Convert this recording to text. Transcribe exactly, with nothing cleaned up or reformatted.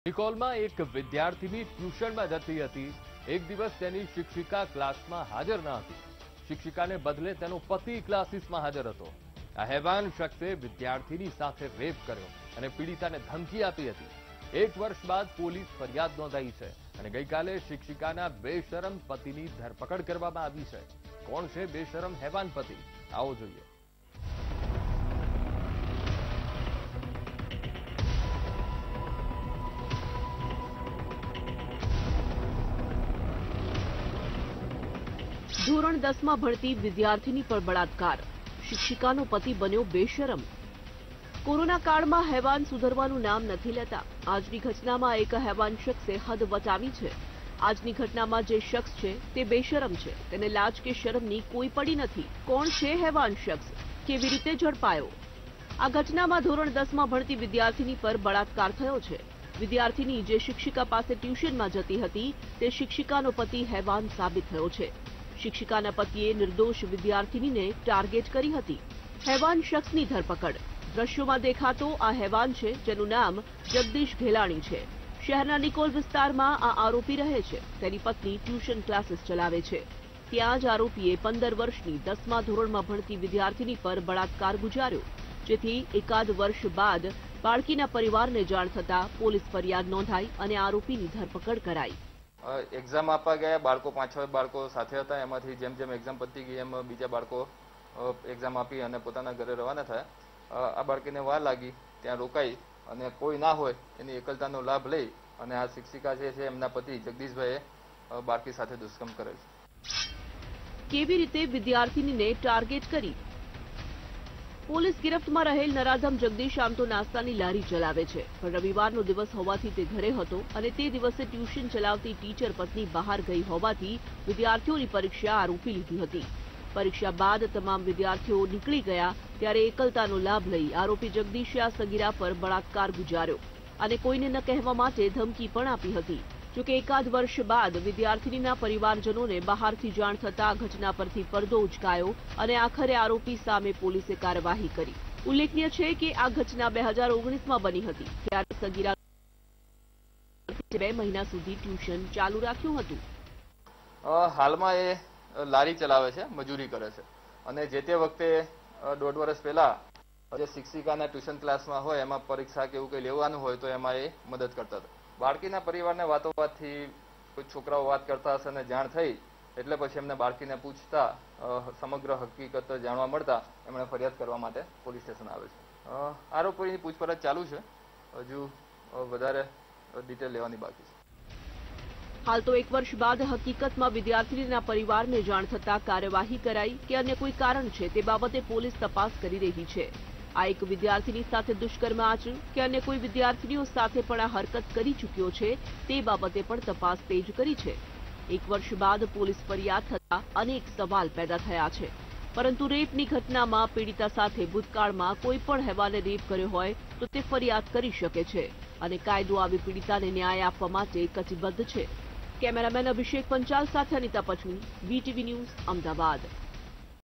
નિકોલમાં એક વિદ્યાર્થીની ટ્યુશનમાં જતી હતી। એક દિવસ તેની શિક્ષિકા ક્લાસમાં હાજર ન હતી। શિક્ષિકાને બદલે તેનો પતિ ક્લાસીસમાં હાજર હતો। આ હેવાન શખ્સે વિદ્યાર્થીની સાથે રેપ કર્યો અને પીડિતાને ધમકી આપી હતી। એક વર્ષ બાદ પોલીસ ફરિયાદ નોંધાઈ છે અને ગઈકાલે શિક્ષિકાના બેશરમ પતિની ધરપકડ કરવામાં આવી છે। કોણ છે બેશરમ હેવાન પતિ? આવો જોઈએ। ધોરણ દસ માં ભણતી વિદ્યાર્થીની પર બળાત્કાર, શિક્ષિકાનો પતિ બન્યો બેશરમ। કોરોના કાળમાં હેવાન સુધરવાનું નામ નથી લેતા। આજની ઘટનામાં એક હેવાન શખ્સે હદ વટાવી છે। આજની ઘટનામાં જે શખ્સ છે તે બેશરમ છે। તેને લાજ કે શરમની કોઈ પડી નથી। કોણ છે હેવાન શખ્સ? કેવી રીતે ઝડપાયો? આ ઘટનામાં ધોરણ દસ માં ભણતી વિદ્યાર્થીની પર બળાત્કાર થયો છે। વિદ્યાર્થીની જે શિક્ષિકા પાસે ટ્યુશનમાં જતી હતી તે શિક્ષિકાનો પતિ હેવાન સાબિત થયો છે। શિક્ષિકાના પતિએ નિર્દોષ વિદ્યાર્થીનીને ટાર્ગેટ કરી હતી। હેવાન શખ્સની ધરપકડ। દ્રશ્યોમાં દેખાતો આ હેવાન છે, જેનું નામ જગદીશ ઘેલાણી છે। શહેરના નિકોલ વિસ્તારમાં આ આરોપી રહે છે। તેની પત્ની ટ્યુશન ક્લાસીસ ચલાવે છે। ત્યાં જ આરોપીએ પંદર વર્ષની દસમા ધોરણમાં ભણતી વિદ્યાર્થીની પર બળાત્કાર ગુજાર્યો, જેથી એકાદ વર્ષ બાદ બાળકીના પરિવારને જાણ થતા પોલીસ ફરિયાદ નોંધાઈ અને આરોપીની ધરપકડ કરાઈ। એક્ઝામ આપવા ગયા બાળકો પાંચ છ બાળકો સાથે હતા। એમાંથી જેમ જેમ એક્ઝામ પતી ગઈ એમ બીજા બાળકો એક્ઝામ આપી અને પોતાના ઘરે રવાના થયા। આ બાળકીને વાર લાગી, ત્યાં રોકાઈ અને કોઈ ના હોય એની એકલતાનો લાભ લઈ અને આ શિક્ષિકા જે છે એમના પતિ જગદીશભાઈએ બાળકી સાથે દુષ્કર્મ કરેલ છે। કેવી રીતે વિદ્યાર્થીનીને ટાર્ગેટ કરી? પોલીસ ગિરફ્તમાં રહેલ નરાધમ જગદીશ આમ તો નાસ્તાની લારી ચલાવે છે, પણ રવિવારનો દિવસ હોવાથી તે ઘરે હતો અને તે દિવસે ટ્યુશન ચલાવતી ટીચર પત્ની બહાર ગઈ હોવાથી વિદ્યાર્થીઓની પરીક્ષા આરોપી લીધી હતી। પરીક્ષા બાદ તમામ વિદ્યાર્થીઓ નીકળી ગયા ત્યારે એકલતાનો લાભ લઈ આરોપી જગદીશે આ સગીરા પર બળાત્કાર ગુજાર્યો અને કોઈને ન કહેવા માટે ધમકી પણ આપી હતી। જોકે એકાદ વર્ષ બાદ વિદ્યાર્થીનીના પરિવારજનોને બહારથી જાણ થતા ઘટના પરથી પડદો ઉચકાયો અને આખરે આરોપી સામે પોલીસે કાર્યવાહી કરી। ઉલ્લેખનીય છે કે આ ઘટના બે હજાર ઓગણીસમાં બની હતી, ત્યારે સગીરા બે મહિના સુધી ટ્યુશન ચાલુ રાખ્યું હતું। હાલમાં એ લારી ચલાવે છે, મજૂરી કરે છે અને જે તે વખતે દોઢ વર્ષ પહેલા જે શિક્ષિકાના ટ્યુશન ક્લાસમાં હોય એમાં પરીક્ષા કે એવું કંઈ લેવાનું હોય તો એમાં એ મદદ કરતા હતા। બાળકીના પરિવારને વાતો વાતથી કોઈ છોકરાઓ વાત કરતા હશે અને જાણ થઈ એટલે પછી એમને બાળકીને પૂછતા સમગ્ર હકીકત જાણવા મળતા એમણે ફરિયાદ કરવા માટે પોલીસ સ્ટેશન આવે છે। આરોપીની પૂછપરછ ચાલુ છે, હજુ વધારે ડિટેલ લેવાની બાકી છે। હાલ તો એક વર્ષ બાદ હકીકતમાં વિદ્યાર્થીનીના પરિવારને જાણ થતા કાર્યવાહી કરાઈ કે અન્ય કોઈ કારણ છે તે બાબતે પોલીસ તપાસ કરી રહી છે। આ એક વિદ્યાર્થીની સાથે દુષ્કર્મ આચર્યું કે અન્ય કોઈ વિદ્યાર્થીનીઓ સાથે પણ આ હરકત કરી ચૂક્યો છે તે બાબતે પણ તપાસ તેજ કરી છે। એક વર્ષ બાદ પોલીસ ફરિયાદ થતા અનેક સવાલ પેદા થયા છે, પરંતુ રેપની ઘટનામાં પીડિતા સાથે ભૂતકાળમાં કોઈ પણ હેવાને રેપ કર્યો હોય તો તે ફરિયાદ કરી શકે છે અને કાયદો આવી પીડિતાને ન્યાય આપવા માટે કટિબદ્ધ છે। કેમેરામેન અભિષેક પંચાલ સાથે અનિતા પચુની, વીટીવી ન્યૂઝ, અમદાવાદ।